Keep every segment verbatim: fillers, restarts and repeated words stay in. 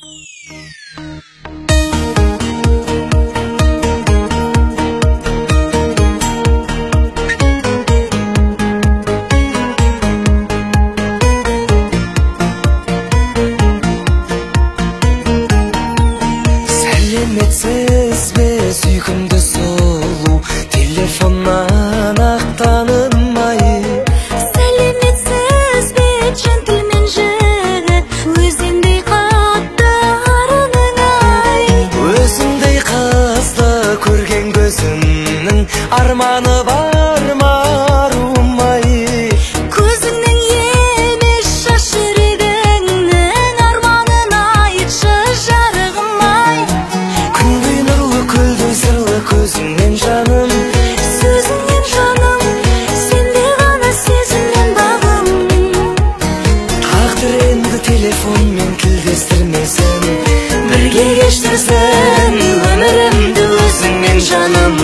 Сәлеметсіз бе сүйкімді сұлу, телефоннан ақ танымай. Сәлеметсіз бе джентльмен жігіт, өзіңдей қатты арының ай. Өзіңдей қызды көрген көзімнің арманы бар ма арумай. Көзіңнің емеш шаш жүрегіңнің арманын айтшы жарығым ай. Күндей нұрлы көлдей сырлы көзіңнен жаным, Сөзіңнен жаным, сенде ғана сезімнен бағым. тағдыр енді телефонмен тілдестірмесін, бірге кештірсін өмірімді өзіңмен жаным.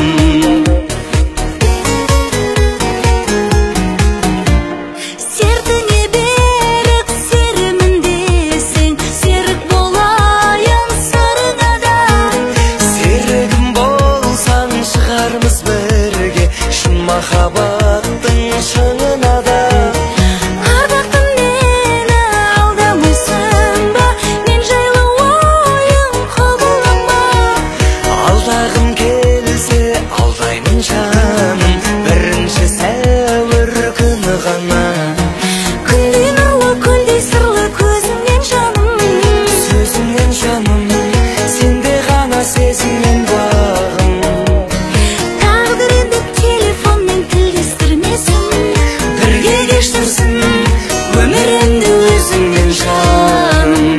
Сертіңе берік серіміндесің, серік болайын сырыңа да. Серігім болсаң шығармыз бірге, шын махаббаттың шыңына да. Ардақтым мені алдамайсың ба, мен жайлы ойың қабылданба. Алдағым келсе алдаймын жаным, бірінші сәуір күні ғана. Күндей нұрлы көлдей сырлы көзіңнен жаным, Сөзіңнен жаным, сенде ғана сезіммен бағым. тағдыр енді телефонмен тілдестірмесін, Бірге кештірсін өмірімді өзіңмен жаным.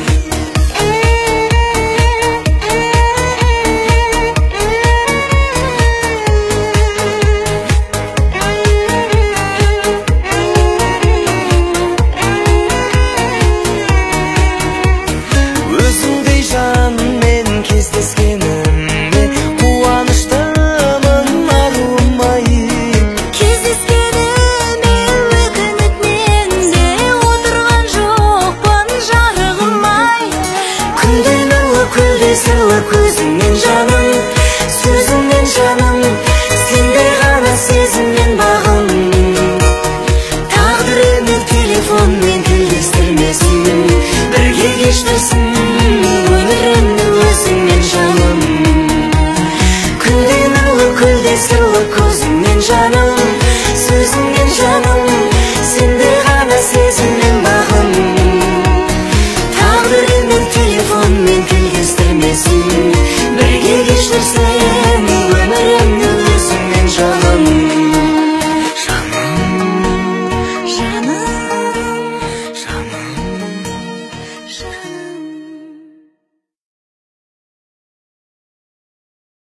Өзіңдей жанмен кездескеніме қуаныштымын арумай. Кездескеніме өкініп менде отырған жоқпын жарығым ай. Күндей нұрлы көлдей сырлы көзіңнен жаным, сөзіңнен жаным, сенде ғана сезіммен бағым. Тағдыр енді телефонмен тілдестірмесін, бірге кештірсін өмірімді өзіңмен жаным. Күндей нұрлы көлдей сырлы көзіңнен жаным, сөзіңнен жаным, сенде ғана сезіммен бағым. Тағдыр енді телефонмен тілдестірмесін, бірге кештірсін өмірімді өзіңмен жаным. Жаным, Жаным, жаным. жаным.